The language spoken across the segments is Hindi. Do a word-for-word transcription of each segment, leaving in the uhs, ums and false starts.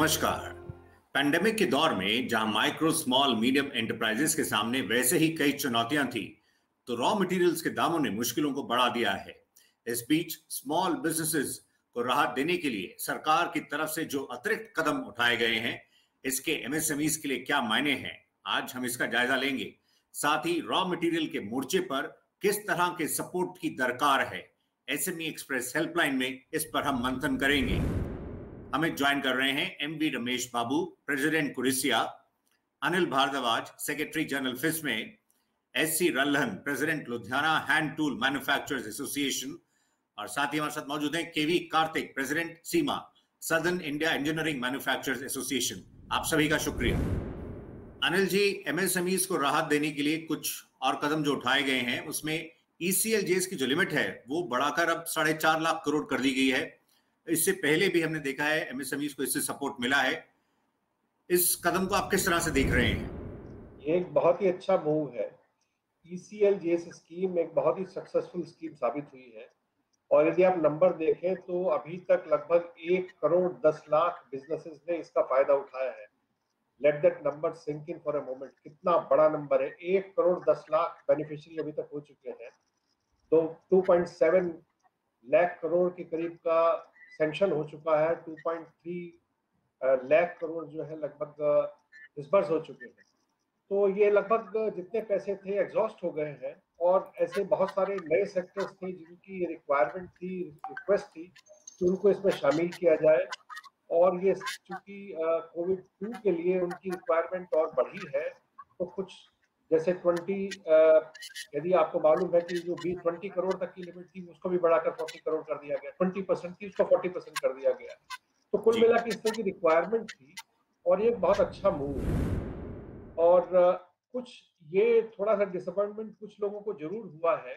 नमस्कार। पैंडेमिक के दौर में जहां माइक्रो स्मॉल मीडियम एंटरप्राइजेस के सामने वैसे ही कई चुनौतियां थी, तो रॉ मटेरियल्स के दामों ने मुश्किलों को बढ़ा दिया है। इस बीच स्मॉल बिजनेसेस को राहत देने के लिए सरकार की तरफ से जो अतिरिक्त कदम उठाए गए हैं, इसके एमएसएमईज के लिए क्या मायने हैं, आज हम इसका जायजा लेंगे। साथ ही रॉ मटेरियल के मोर्चे पर किस तरह के सपोर्ट की दरकार है, एसएमई एक्सप्रेस हेल्पलाइन में इस पर हम मंथन करेंगे। हमें ज्वाइन कर रहे हैं M V Ramesh Babu, president Kurisia, Anil Bhardwaj, secretary general FISME, S C Ralhan, president Ludhiana hand tool manufacturers association, और साथ ही हमारे साथ मौजूद हैं K V Karthik, president SIEMA, southern India engineering manufacturers association. आप सभी का शुक्रिया। अनिल जी, एमएसएमईज को राहत देने के लिए कुछ और कदम जो उठाए गए हैं, उसमें ईसीएलजीएस की जो लिमिट है वो बढ़ाकर अब साढ़े चार लाख करोड़ कर दी गई है। इससे पहले भी हमने देखा है एमएसएमईज को इससे सपोर्ट मिला है। इस कदम को आप किस तरह से देख रहे हैं? ये एक बहुत ही अच्छा मूव है। ईसीएलजीएस स्कीम एक बहुत ही सक्सेसफुल स्कीम साबित हुई है और यदि आप नंबर देखें तो अभी तक लगभग एक करोड़ दस लाख बिजनेसेस ने इसका फायदा उठाया है। Let that number sink in for a moment. कितना बड़ा नंबर है। एक करोड़ दस लाख बेनिफिशियरी अभी तक हो चुके हैं। तो two point seven lakh crore के करीब का सैंक्शन हो चुका है। Two point three lakh crore जो है लगभग डिसबर्स हो चुके हैं। तो ये लगभग जितने पैसे थे एग्जॉस्ट हो गए हैं और ऐसे बहुत सारे नए सेक्टर्स थे जिनकी रिक्वायरमेंट थी, रिक्वेस्ट थी कि उनको इसमें शामिल किया जाए। और ये चूंकि कोविड टू के लिए उनकी रिक्वायरमेंट और बढ़ी है, तो कुछ जैसे ट्वेंटी यदि आपको मालूम है कि जो भी ट्वेंटी करोड़ तक की लिमिट थी उसको भी बढ़ाकर फोर्टी करोड़ कर दिया गया। ट्वेंटी परसेंट थी उसको फोर्टी परसेंट कर दिया गया। तो कुल मिला के इस तरह की रिक्वायरमेंट थी और ये बहुत अच्छा मूव है। और कुछ ये थोड़ा सा डिसअपॉइंटमेंट कुछ लोगों को जरूर हुआ है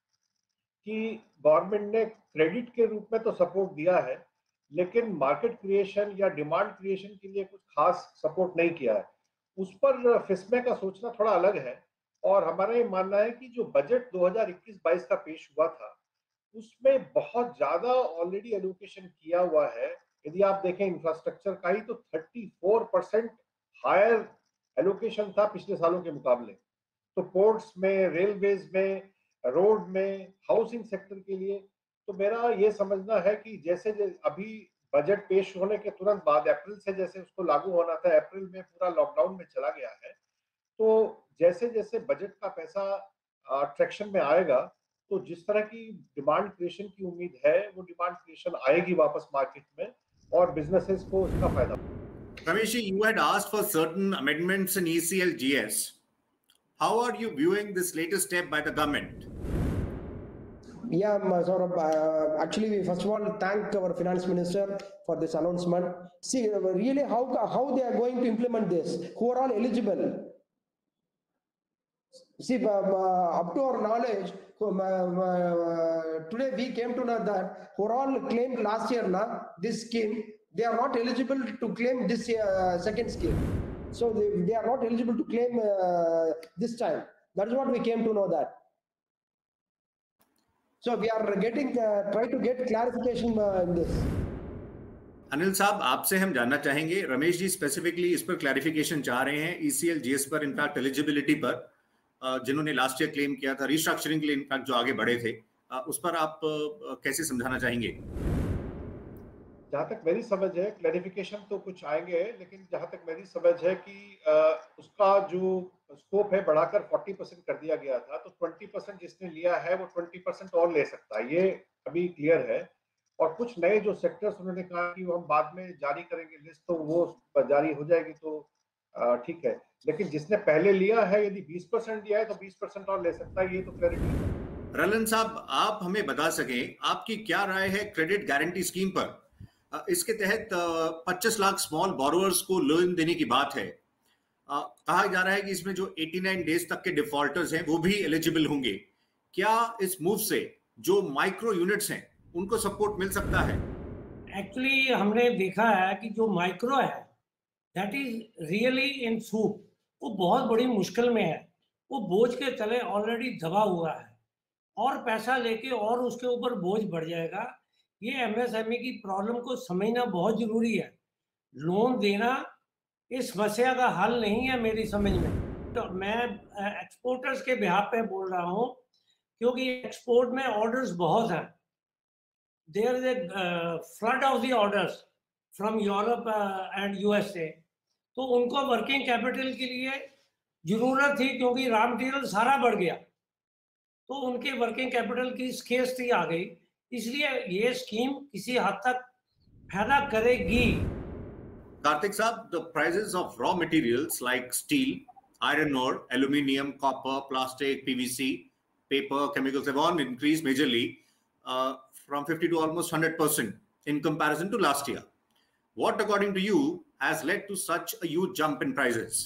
कि गवर्नमेंट ने क्रेडिट के रूप में तो सपोर्ट दिया है, लेकिन मार्केट क्रिएशन या डिमांड क्रिएशन के लिए कुछ खास सपोर्ट नहीं किया है। उस पर फिस्मे का सोचना थोड़ा अलग है और हमारा ये मानना है कि जो बजट दो हज़ार इक्कीस बाईस का पेश हुआ था उसमें बहुत ज्यादा ऑलरेडी एलोकेशन किया हुआ है। यदि आप देखें इंफ्रास्ट्रक्चर का ही तो चौंतीस परसेंट हायर एलोकेशन था पिछले सालों के मुकाबले। तो पोर्ट्स में, रेलवेज में, रोड में, हाउसिंग सेक्टर के लिए। तो मेरा ये समझना है कि जैसे अभी बजट पेश होने के तुरंत बाद अप्रैल से जैसे उसको लागू होना था, अप्रैल में पूरा लॉकडाउन में चला गया है। तो जैसे जैसे बजट का पैसा ट्रैक्शन में आएगा तो जिस तरह की डिमांड क्रिएशन की उम्मीद है वो डिमांड क्रिएशन आएगी वापस मार्केट में और बिजनेसेस को इसका फायदा। Ramesh, you had asked for certain amendments in E C L G S. How are you viewing this latest step by the government? Yeah, Saurabh, uh, actually, we first of all thank our finance minister for this announcement. See, really, how how they are going to implement this? Who are all eligible? See, uh, up to our knowledge, uh, uh, today we came to know that who are all claimed last year na this scheme, they are not eligible to claim this uh, second scheme. So they, they are not eligible to claim uh, this time. That is what we came to know that. So we are getting uh, try to get clarification uh, in this. Anil साहब, आपसे हम जानना चाहेंगे, रमेश जी स्पेसिफिकली इस पर क्लैरिफिकेशन चाह रहे हैं ईसीएलजीएस पर, इनफैक्ट एलिजिबिलिटी पर, जिन्होंने लास्ट ईयर क्लेम किया था रिस्ट्रक्चरिंग के लिए, इनफैक्ट जो आगे बढ़े थे, उस पर आप कैसे समझाना चाहेंगे? जहां तक मेरी समझ है, क्लैरिफिकेशन तो कुछ आएंगे, लेकिन जहां तक मेरी समझ है कि आ, उसका जो स्कोप है बढ़ाकर चालीस परसेंट कर दिया गया था। तो बीस परसेंट जिसने लिया है वो बीस परसेंट और ले सकता है, ये अभी क्लियर है। और कुछ नए जो सेक्टर्स उन्होंने कहा कि वो हम बाद में जारी करेंगे लिस्ट, तो वो जारी हो जाएगी तो ठीक है। लेकिन जिसने पहले लिया है यदि बीस परसेंट लिया है तो बीस परसेंट और ले सकता है, ये तो क्लैरिटी है। रलन साहब, आप हमें बता सकें आपकी क्या राय है क्रेडिट गारंटी स्कीम पर? इसके तहत पच्चीस लाख स्मॉल बोरोवर्स को लोन देने की बात है। कहा जा रहा है कि इसमें जो नवासी डेज तक के डिफॉल्टर्स हैं वो भी एलिजिबल होंगे। क्या इस मूव से जो माइक्रो यूनिट्स हैं उनको सपोर्ट मिल सकता है? एक्चुअली हमने देखा है कि जो माइक्रो है that is really in soup, वो बहुत बड़ी मुश्किल में है। वो बोझ के तले ऑलरेडी दबा हुआ है और पैसा लेके और उसके ऊपर बोझ बढ़ जाएगा। ये एमएसएमई की प्रॉब्लम को समझना बहुत जरूरी है। लोन देना इस समस्या का हल नहीं है मेरी समझ में। तो मैं एक्सपोर्टर्स के बिहाफ पे बोल रहा हूँ, क्योंकि एक्सपोर्ट में ऑर्डर्स बहुत हैं। There is a flood of the orders from Europe and USA, तो उनको वर्किंग कैपिटल के लिए जरूरत थी, क्योंकि रॉ मटेरियल सारा बढ़ गया, तो उनके वर्किंग कैपिटल की स्केर्सिटी आ गई। इसलिए ये स्कीम किसी हद तक फायदा करेगी। Karthik Saab, the prices of raw materials like steel, iron ore, aluminium, copper, plastic, P V C, paper, chemicals have all increased majorly uh, from fifty to almost one hundred percent in comparison to last year. What, according to you, has led to such a huge jump in prices?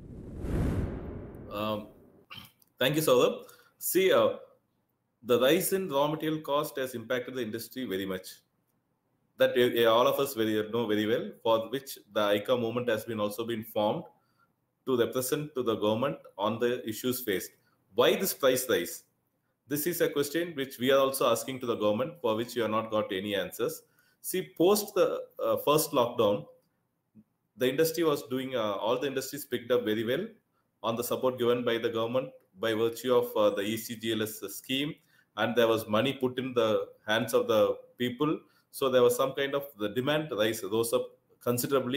Um, thank you, Saurabh. See, uh, the rise in raw material cost has impacted the industry very much. That uh, all of us very know very well, for which the I C A movement has been also been formed to represent to the government on the issues faced. Why this price rise? This is a question which we are also asking to the government, for which we have not got any answers. See, post the uh, first lockdown, the industry was doing, uh, all the industries picked up very well on the support given by the government by virtue of uh, the E C G L S scheme, and there was money put in the hands of the people. So there was some kind of the demand rise rose up considerably,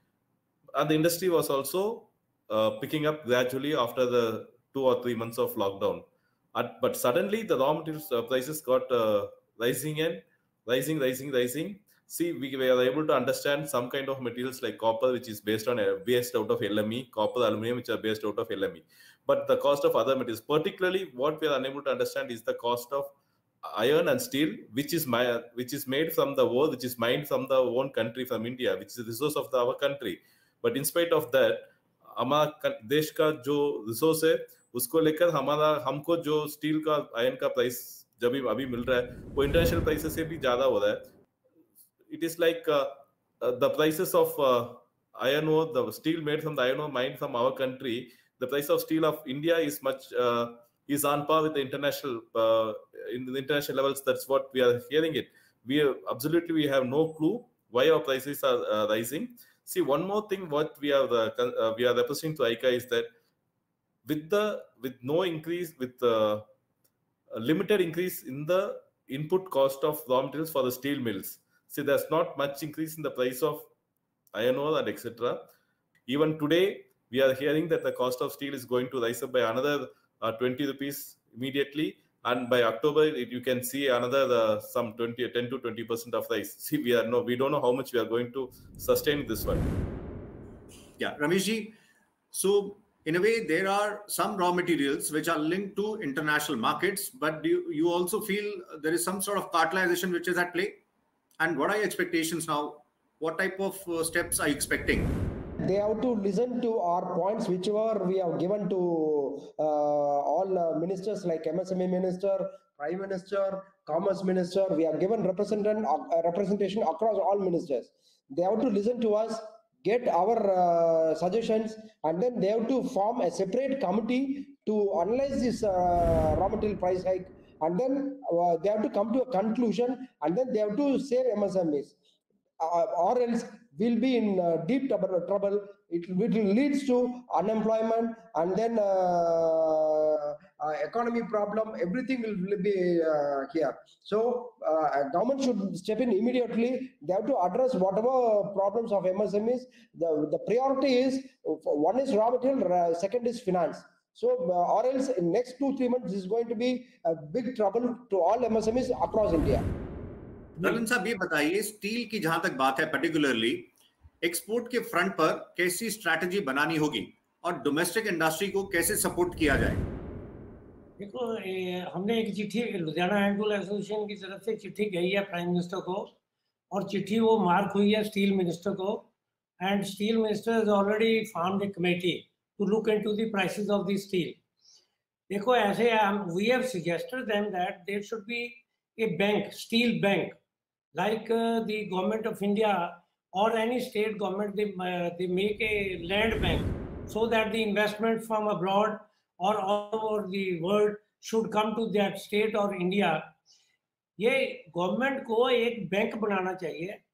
and the industry was also uh, picking up gradually after the two or three months of lockdown. Uh, but suddenly the raw materials uh, prices got uh, rising and rising, rising, rising. See, we were able to understand some kind of materials like copper, which is based on uh, based out of L M E, copper, aluminum, which are based out of L M E. But the cost of other materials, particularly what we are unable to understand, is the cost of iron and steel, which is my which is made from the ore, which is mined from the own country, from India, which is the resource of the, our country. But in spite of that, हमारा देश का जो रिसोर्स है उसको लेकर हमारा हमको जो स्टील का आयरन का प्राइस जब भी अभी मिल रहा है वो इंटरनेशनल प्राइसेस से भी ज्यादा हो रहा है. It is like uh, uh, the prices of uh, iron ore, the steel made from the iron ore mined from our country, the price of steel of India is much uh, is on par with the international uh, in the international levels. That's what we are hearing it. We are, absolutely we have no clue why our prices are uh, rising. See, one more thing what we are uh, uh, we are representing to I C A is that with the with no increase, with uh, a limited increase in the input cost of raw materials for the steel mills. See, there's not much increase in the price of iron ore and et cetera. Even today, we are hearing that the cost of steel is going to rise up by another uh, twenty rupees immediately, and by October, it, you can see another uh, some twenty, ten to twenty percent of rise. See, we are no, we don't know how much we are going to sustain this one. Yeah, Rameshji. So, in a way, there are some raw materials which are linked to international markets, but do you, you also feel there is some sort of cartelization which is at play? And what are your expectations now? What type of uh, steps are you expecting? They have to listen to our points, whichever we have given to uh, all uh, ministers like M S M E Minister, Prime Minister, Commerce Minister. We have given representation, uh, representation across all ministers. They have to listen to us, get our uh, suggestions, and then they have to form a separate committee to analyze this uh, raw material price hike. And then uh, they have to come to a conclusion, and then they have to save M S M Es. Uh, or else we'll be in uh, deep trouble. It, it leads to unemployment, and then uh, uh, economy problem. Everything will be uh, here. So uh, government should step in immediately. They have to address whatever problems of M S M Es. The, the priority is, one is raw material, second is finance. So, uh, or else in next two, three months, this is going to be a big trouble to all M S M Es across India. नलन साहब, ये बताइए, स्टील की जहां तक बात है, पर्टिकुलरली एक्सपोर्ट के फ्रंट पर कैसी स्ट्रैटेजी बनानी होगी और डोमेस्टिक इंडस्ट्री को कैसे सपोर्ट किया जाए? देखो, हमने एक चिट्ठी लुधियाना हैंड टूल एसोसिएशन की तरफ से चिट्ठी गई है प्राइम मिनिस्टर को, और चिट्ठी वो मार्क हुई है स्टील मिनिस्टर को, and steel minister has already formed a committee to look into the prices of the steel. देखो, ऐसे हम we have suggested them that there should be a bank, steel bank, like uh, the government of India or any state government. They uh, they make a land bank so that the investment from abroad or all over the world should come to that state or India. ये government को एक बैंक बनाना चाहिए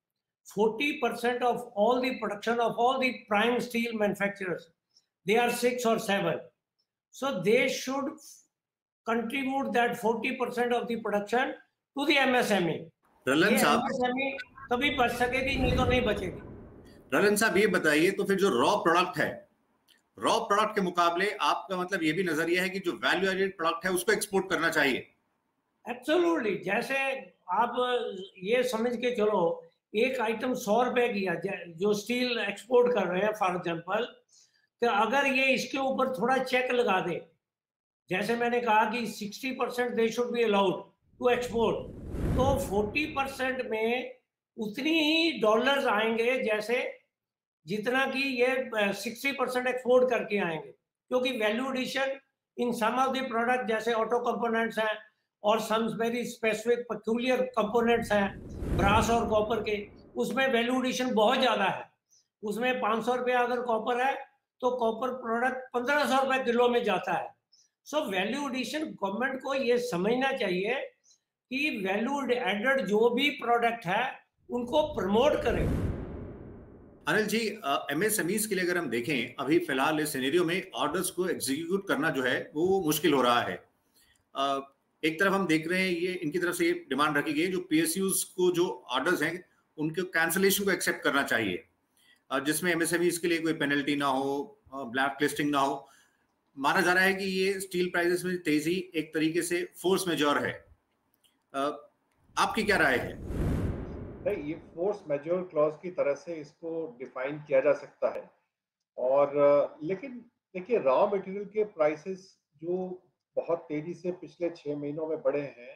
forty percent of all the production of all the prime steel manufacturers, they are six or seven. So they should contribute that forty percent of the production to the M S M E. रलन साहब, M S M E तभी बच सकेगी, नहीं तो नहीं बचेगी। रलन साहब ये बताइए, तो फिर जो रॉ प्रोडक्ट है, रॉ प्रोडक्ट के मुकाबले आपका मतलब ये भी नजरिया है कि जो वैल्यू एडेड प्रोडक्ट है उसको एक्सपोर्ट करना चाहिए? एब्सोल्युटली। जैसे आप ये समझ के चलो, एक आइटम सौ रुपए की है जो स्टील एक्सपोर्ट कर रहे हैं फॉर एग्जांपल, तो अगर ये इसके ऊपर थोड़ा चेक लगा दे, जैसे मैंने कहा कि साठ percent they should be allowed to export, तो चालीस परसेंट में उतनी ही डॉलर्स आएंगे जैसे जितना कि ये साठ परसेंट एक्सपोर्ट करके आएंगे, क्योंकि value addition in some of the product जैसे ऑटो कंपोनेंट्स हैं और some very specific peculiar components हैं ब्रास और कॉपर के, उसमें वैल्यू एडिशन बहुत ज़्यादा है। उसमें पाँच सौ रुपया अगर कॉपर है तो कॉपर प्रोडक्ट पंद्रह सौ रुपये किलो में जाता है। सो वैल्यू एडिशन गवर्नमेंट को ये समझना चाहिए कि वैल्यू एडेड जो भी प्रोडक्ट है उनको प्रमोट करें। अनिल जी, एमएसएमईज के लिए अगर हम देखें, अभी फिलहाल इस सिनेरियो में ऑर्डर्स को एग्जीक्यूट करना जो है वो मुश्किल हो रहा है। uh, एक तरफ हम देख रहे हैं, ये इनकी तरफ से ये डिमांड रखी गई है जो पीएसयूज को जो ऑर्डर्स हैं उनके कैंसलेशन को एक्सेप्ट करना चाहिए, जिसमें एमएसएमईज के लिए कोई पेनल्टी ना हो, ब्लैक लिस्टिंग ना हो। माना जा रहा है कि ये स्टील प्राइसेस में तेजी एक तरीके से फोर्स मेजॉर है। आपकी क्या राय है? नहीं, ये फोर्स मेजॉर क्लॉज की तरह से इसको डिफाइन किया जा सकता है, और लेकिन देखिए रॉ मटेरियल के प्राइसेस जो बहुत तेजी से पिछले छह महीनों में बढ़े हैं,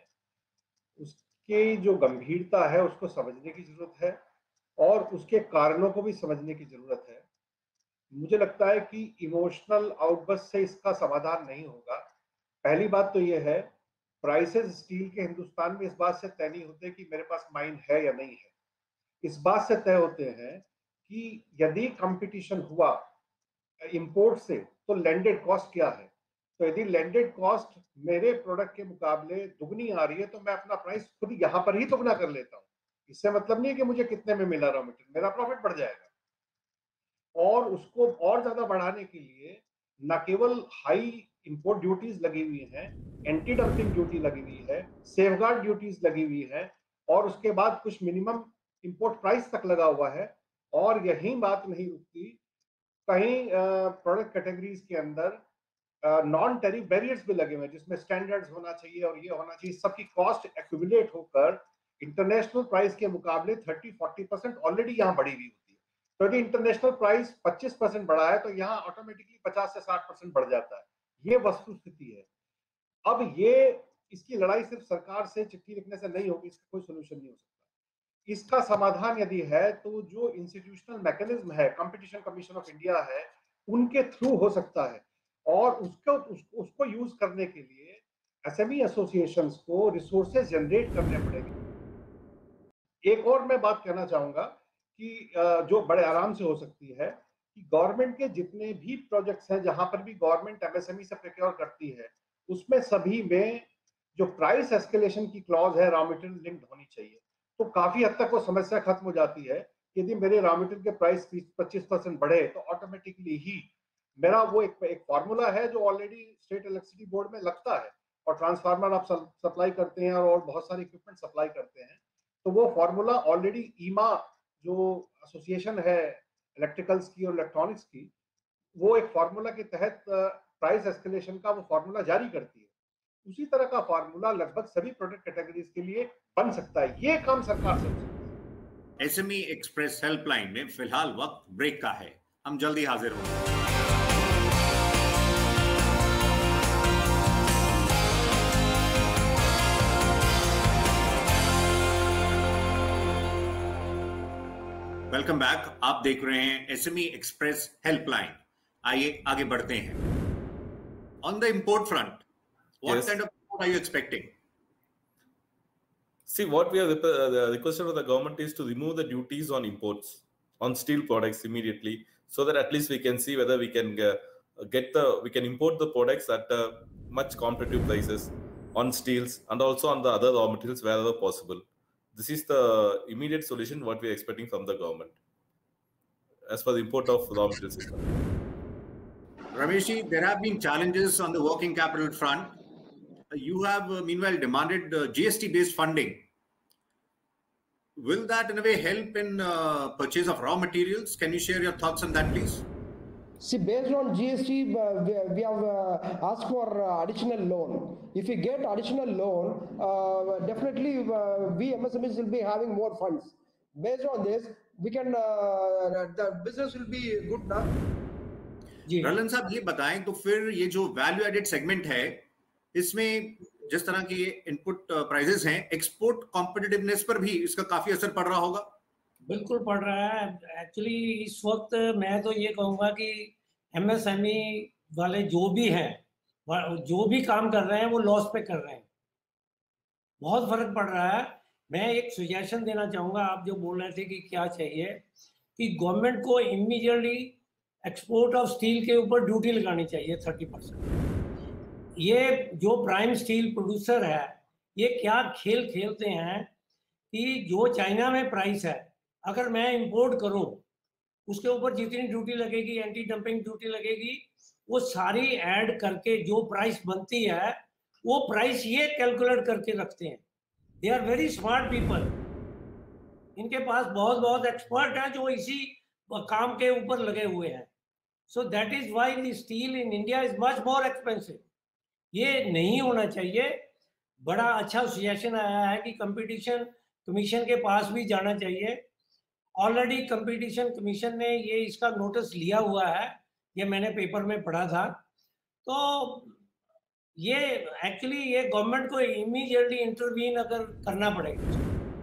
उसके जो गंभीरता है उसको समझने की जरूरत है और उसके कारणों को भी समझने की जरूरत है। मुझे लगता है कि इमोशनल आउटबर्स्ट से इसका समाधान नहीं होगा। पहली बात तो ये है, प्राइसेस स्टील के हिंदुस्तान में इस बात से तय नहीं होते कि मेरे पास माइन है या नहीं है, इस बात से तय होते हैं कि यदि कंपटीशन हुआ इंपोर्ट से तो लैंडेड कॉस्ट क्या है। तो यदि लैंडेड कॉस्ट मेरे प्रोडक्ट के मुकाबले दुगनी आ रही है तो मैं अपना प्राइस खुद यहाँ पर ही दुगना कर लेता हूँ। इससे मतलब नहीं है कि मुझे कितने में मिला रॉ मटेरियल, मेरा प्रॉफिट बढ़ जाएगा। और उसको और ज्यादा बढ़ाने के लिए न केवल हाई इंपोर्ट ड्यूटीज लगी हुई हैं, एंटी डंपिंग ड्यूटी लगी हुई है, सेफगार्ड ड्यूटीज लगी हुई है, और उसके बाद कुछ मिनिमम इंपोर्ट प्राइस तक लगा हुआ है। और यही बात नहीं रुकती, कहीं प्रोडक्ट कैटेगरीज के अंदर नॉन टैरिफ बैरियर्स भी लगे हुए हैं जिसमें स्टैंडर्ड्स होना चाहिए और ये होना चाहिए। सबकी कॉस्ट एक्यूमुलेट होकर इंटरनेशनल प्राइस के मुकाबले तीस चालीस परसेंट ऑलरेडी यहाँ बढ़ी हुई होती है। तो यदि इंटरनेशनल प्राइस पच्चीस परसेंट बढ़ा है तो यहाँ ऑटोमेटिकली पचास से साठ परसेंट बढ़ जाता है। ये वस्तु स्थिति है। अब ये इसकी लड़ाई सिर्फ सरकार से चिट्ठी लिखने से नहीं होगी, इसका कोई सोल्यूशन नहीं हो सकता। इसका समाधान यदि है तो जो इंस्टीट्यूशनल मैकेनिज्म है, कंपटीशन कमीशन ऑफ इंडिया है, उनके थ्रू हो सकता है। और उसको उस, उसको यूज करने के लिए एसएमई एसोसिएशंस को रिसोर्सेज जनरेट करने पड़ेंगे। एक और मैं बात कहना चाहूंगा कि जो बड़े आराम से हो सकती है कि गवर्नमेंट के जितने भी प्रोजेक्ट्स हैं जहां पर भी गवर्नमेंट एमएसएमई से प्रोक्योर करती है, उसमें सभी में जो प्राइस एस्केलेशन की क्लॉज है रॉ मटेरियल लिंक्ड होनी चाहिए। तो काफी हद तक वो समस्या खत्म हो जाती है। यदि मेरे रॉ मटेरियल के प्राइस पच्चीस परसेंट बढ़े तो ऑटोमेटिकली ही मेरा वो एक एक फार्मूला है जो ऑलरेडी स्टेट इलेक्ट्रिसिटी बोर्ड में लगता है, और ट्रांसफार्मर आप सप्लाई करते हैं और बहुत सारे इक्विपमेंट सप्लाई करते हैं, तो वो फार्मूला ऑलरेडी ईमा जो एसोसिएशन है इलेक्ट्रिकल्स की और इलेक्ट्रॉनिक्स की, वो एक फार्मूला के तहत प्राइस एस्केलेशन का वो फार्मूला जारी करती है। उसी तरह का फार्मूला लगभग सभी प्रोडक्ट कैटेगरीज के लिए बन सकता है। ये काम सरकार से हो सकता है। एसएमई एक्सप्रेस हेल्पलाइन में फिलहाल वक्त ब्रेक का है, हम जल्दी हाजिर होंगे। Welcome back. आप देख रहे हैं एसएमई एक्सप्रेस हेल्पलाइन। आइए आगे बढ़ते हैं। On the import front, what yes. kind of import are you expecting? See, what we are uh, requested of the government is to remove the duties on imports on steel products immediately, so that at least we can see whether we can uh, get the we can import the products at uh, much competitive prices on steels and also on the other raw materials wherever possible. this is the immediate solution what we are expecting from the government as for the import of raw materials. Ramesh, there have been challenges on the working capital front. You have uh, meanwhile demanded uh, G S T-based funding. Will that in a way help in uh, purchase of raw materials? Can you share your thoughts on that, please? See, based on G S T, uh, we, we have uh, asked for uh, additional loan. If we get additional loan, uh, definitely uh, we M S M Es will be having more funds. Based on this, we can, uh, the business will be good now. रलन साहब ये बताएं तो फिर ये जो वैल्यू एडेड सेगमेंट है इसमें जिस तरह की इनपुट प्राइसेस हैं एक्सपोर्ट कॉम्पिटिटिवनेस पर भी इसका काफी असर पड़ रहा होगा। बिल्कुल पड़ रहा है। एक्चुअली इस वक्त मैं तो ये कहूँगा कि एमएसएमई वाले जो भी हैं जो भी काम कर रहे हैं वो लॉस पे कर रहे हैं, बहुत फर्क पड़ रहा है। मैं एक सजेशन देना चाहूँगा, आप जो बोल रहे थे कि क्या चाहिए कि गवर्नमेंट को इमीडिएटली एक्सपोर्ट ऑफ स्टील के ऊपर ड्यूटी लगानी चाहिए थर्टी परसेंट। ये जो प्राइम स्टील प्रोड्यूसर है ये क्या खेल खेलते हैं कि जो चाइना में प्राइस है अगर मैं इंपोर्ट करूं उसके ऊपर जितनी ड्यूटी लगेगी, एंटी डंपिंग ड्यूटी लगेगी, वो सारी ऐड करके जो प्राइस बनती है वो प्राइस ये कैलकुलेट करके रखते हैं। They are very smart people, इनके पास बहुत बहुत एक्सपर्ट हैं जो इसी काम के ऊपर लगे हुए हैं। So that is why the steel in India is much more expensive. ये नहीं होना चाहिए। बड़ा अच्छा सजेशन आया है कि कंपटीशन कमीशन के पास भी जाना चाहिए। ऑलरेडी कंपटीशन कमीशन ने ये इसका नोटिस लिया हुआ है, ये मैंने पेपर में पढ़ा था। तो ये एक्चुअली ये गवर्नमेंट को इमीडिएटली इंटरवीन अगर करना पड़ेगा।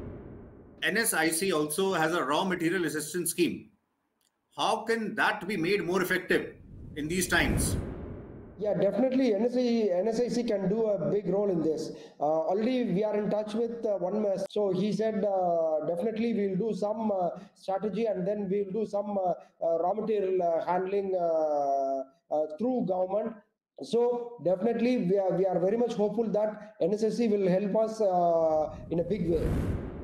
N S I C also has a raw material assistance scheme. How can that be made more effective in these times? Yeah, definitely N S I C can do a big role in this. Uh, already we are in touch with uh, one, so he said uh, definitely we'll do some uh, strategy and then we'll do some uh, uh, raw material uh, handling uh, uh, through government. So definitely we are, we are very much hopeful that N S I C will help us uh, in a big way.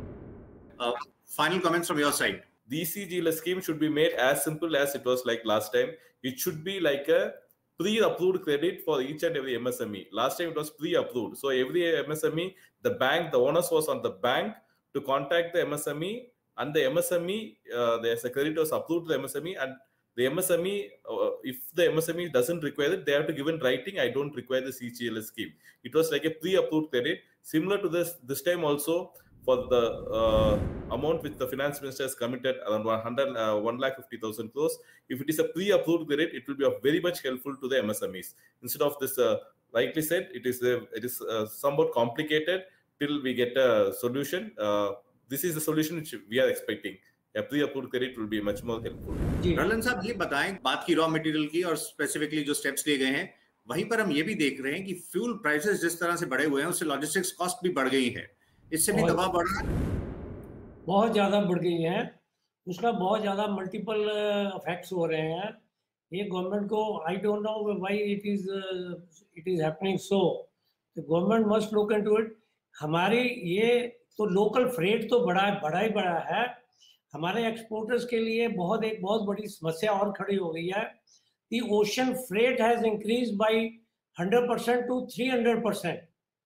Uh, final comments from your side. The E C G L scheme should be made as simple as it was like last time. It should be like a pre-approved credit for each and every M S M E. Last time it was pre-approved. So every M S M E, the bank, the onus was on the bank to contact the M S M E, and the M S M E, uh, there's a credit was approved to the M S M E, and the M S M E, uh, if the M S M E doesn't require it, they have to give in writing, I don't require the C G L scheme. It was like a pre-approved credit. Similar to this, this time also, for the uh, amount which the finance minister has committed, around one hundred, uh, one lakh fifty thousand crores. If it is a pre-approved credit, it will be very much helpful to the M S M Es. Instead of this, uh, rightly said, it is a, it is uh, somewhat complicated till we get a solution. Uh, this is the solution which we are expecting. A pre-approved credit will be much more helpful. रलन साहब ये बताएं, बात की रॉ मटेरियल की और स्पेसिफिकली जो स्टेप्स लिए गए हैं, वहीं पर हम ये भी देख रहे हैं कि फ्यूल प्राइसेस जिस तरह से बढ़े हुए हैं उससे लॉजिस्टिक्स कॉस्ट भी बढ़ गई है, इससे भी दबाव बढ़ रहा है। बहुत ज़्यादा बढ़ गई है, उसका बहुत ज़्यादा मल्टीपल इफेक्ट्स हो रहे हैं। ये गवर्नमेंट को I don't know why it is it is happening so, the government must look into it. हमारी ये तो लोकल फ्रेट तो बड़ा बड़ा ही बड़ा है, हमारे एक्सपोर्टर्स के लिए बहुत एक बहुत बड़ी समस्या और खड़ी हो गई है। The ocean freight has increase by hundred percent to three hundred percent.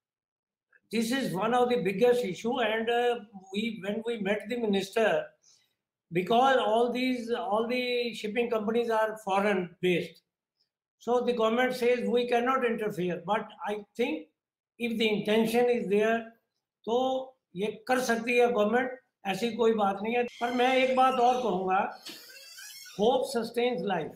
This is one of the biggest issue, and uh, we when we met the minister, because all these all the shipping companies are foreign based, so the government says we cannot interfere. But I think if the intention is there, तो ये कर सकती है गवर्नमेंट, ऐसी कोई बात नहीं है। पर मैं एक बात और कहूँगा, hope sustains life.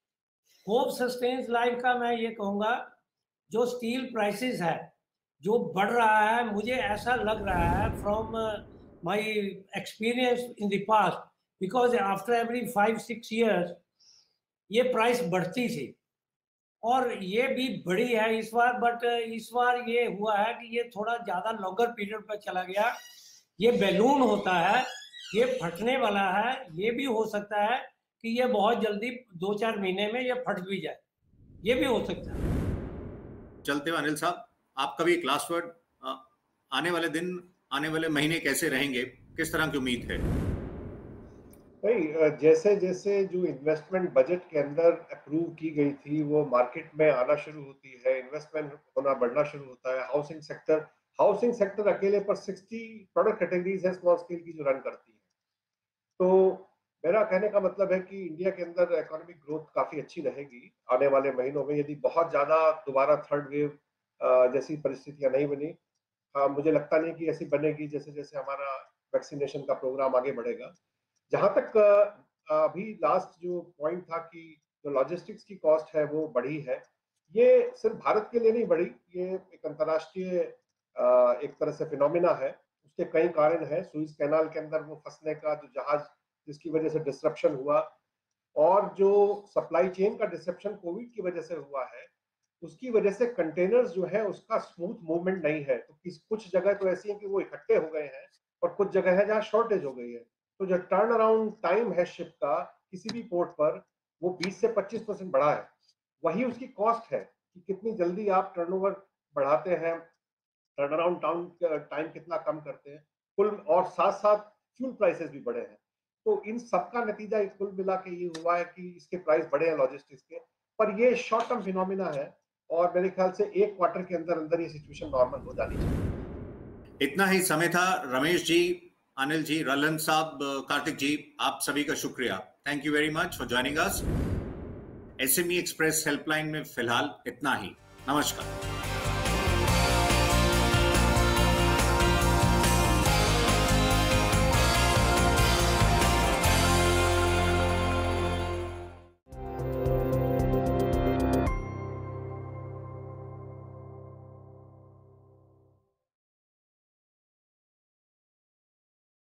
Hope sustains life का मैं ये कहूँगा, जो स्टील प्राइसेस है जो बढ़ रहा है, मुझे ऐसा लग रहा है from my experience in the past, because after every five six years ये प्राइस बढ़ती थी और ये भी बढ़ी है इस बार। बट इस बार ये हुआ है कि ये थोड़ा ज़्यादा लॉन्गर पीरियड पर चला गया। ये बैलून होता है, ये फटने वाला है, ये भी हो सकता है कि ये बहुत जल्दी दो चार महीने में ये फट भी जाए, ये भी हो सकता है। चलते हुए अनिल साहब, आपका भी एक लास्ट वर्ड, आने वाले दिन आने वाले महीने कैसे रहेंगे, किस तरह की उम्मीद है? भाई जैसे जैसे जो इन्वेस्टमेंट बजट के अंदर अप्रूव की गई थी वो मार्केट में आना शुरू होती है, इन्वेस्टमेंट होना बढ़ना शुरू होता है। हाउसिंग सेक्टर हाउसिंग सेक्टर अकेले पर साठ प्रोडक्ट कैटेगरीज है स्मॉल स्केल की जो रन करती है। तो मेरा कहने का मतलब है कि इंडिया के अंदर इकोनॉमिक ग्रोथ काफी अच्छी रहेगी आने वाले महीनों में, यदि बहुत ज्यादा दोबारा थर्ड वेव जैसी परिस्थितियां नहीं बनी। हाँ, मुझे लगता नहीं कि ऐसी बनेगी जैसे जैसे हमारा वैक्सीनेशन का प्रोग्राम आगे बढ़ेगा। जहां तक अभी लास्ट जो पॉइंट था कि जो लॉजिस्टिक्स की कॉस्ट है वो बढ़ी है, ये सिर्फ भारत के लिए नहीं बढ़ी, ये एक अंतर्राष्ट्रीय एक तरह से फिनोमिना है। उसके कई कारण है। सुइज कैनाल के अंदर वो फंसने का जो जहाज जिसकी वजह से डिस्रप्शन हुआ, और जो सप्लाई चेन का डिस्रप्शन कोविड की वजह से हुआ है, उसकी वजह से कंटेनर्स जो है उसका स्मूथ मूवमेंट नहीं है। तो किस कुछ जगह तो ऐसी है कि वो इकट्ठे हो गए हैं और कुछ जगह है जहाँ शॉर्टेज हो गई है। तो जो टर्न अराउंड टाइम है शिप का किसी भी पोर्ट पर, वो बीस से पच्चीस परसेंट बढ़ा है। वही उसकी कॉस्ट है कि कितनी जल्दी आप टर्नओवर बढ़ाते हैं, टर्न अराउंड टाइम कितना कम करते हैं कुल, और साथ साथ फ्यूल प्राइसेस भी बढ़े हैं। तो इन सब का नतीजा कुल मिला के ये हुआ है कि इसके प्राइस बढ़े हैं लॉजिस्टिक्स के। पर ये शॉर्ट टर्म फिनोमिना है और मेरे ख्याल से एक क्वार्टर के अंदर अंदर ये सिचुएशन नॉर्मल हो जानी चाहिए। इतना ही समय था। रमेश जी, अनिल जी, रलन साहब, कार्तिक जी, आप सभी का शुक्रिया। Thank you very much for joining us. SME express helpline में फिलहाल इतना ही। नमस्कार।